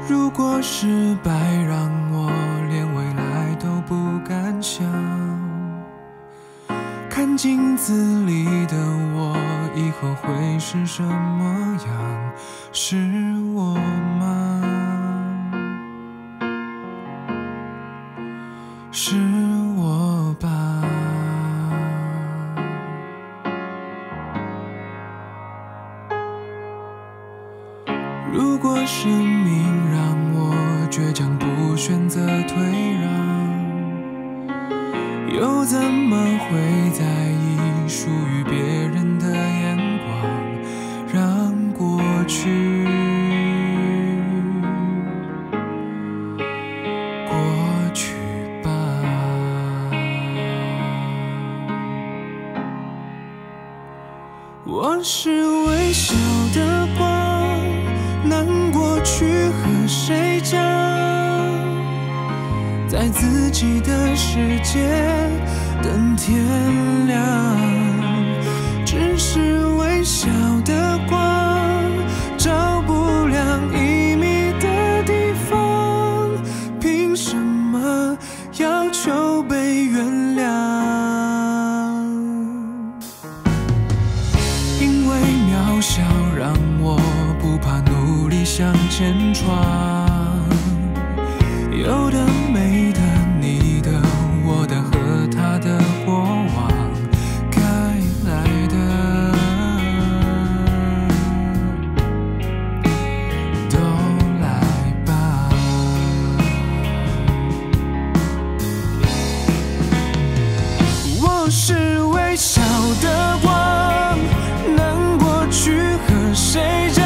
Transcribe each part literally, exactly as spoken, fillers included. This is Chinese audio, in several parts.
如果失败让我连未来都不敢想，看镜子里的我以后会是什么样？是我吗？是我吧？如果生命让我倔强不选择退让，又怎么会在意属于别人的眼光？让过去过去吧。我是微小的光，难过去和谁讲？在自己的世界等天亮，只是微小的光，照不亮一米的地方，凭什么要求被原谅？因为渺小让我不怕努力向前闯，有的没的，你的我的和他的过往，该来的都来吧。我是微小的光，难过去和谁讲？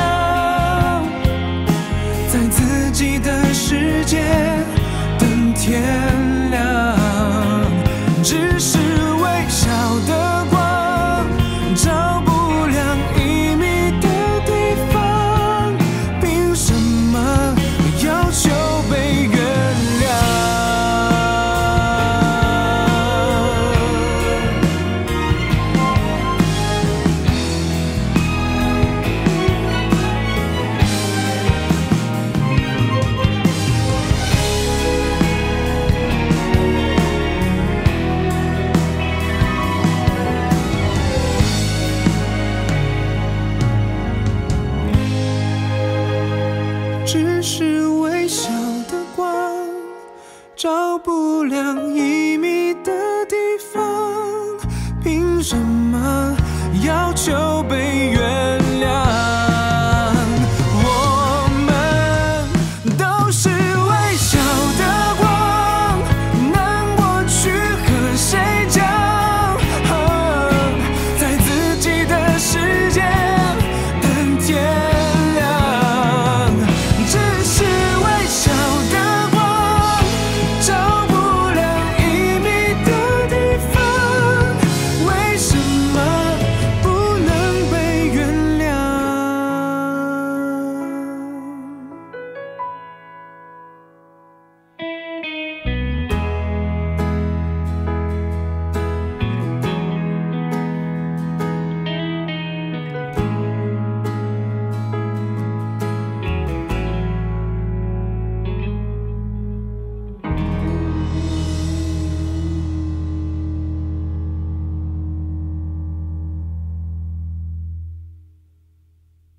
在自己的世界等天亮，只是微小的光，照不亮一米的地方，凭什么要求被原谅？只是微小的光，照不亮一米的地方，凭什么要求被原谅？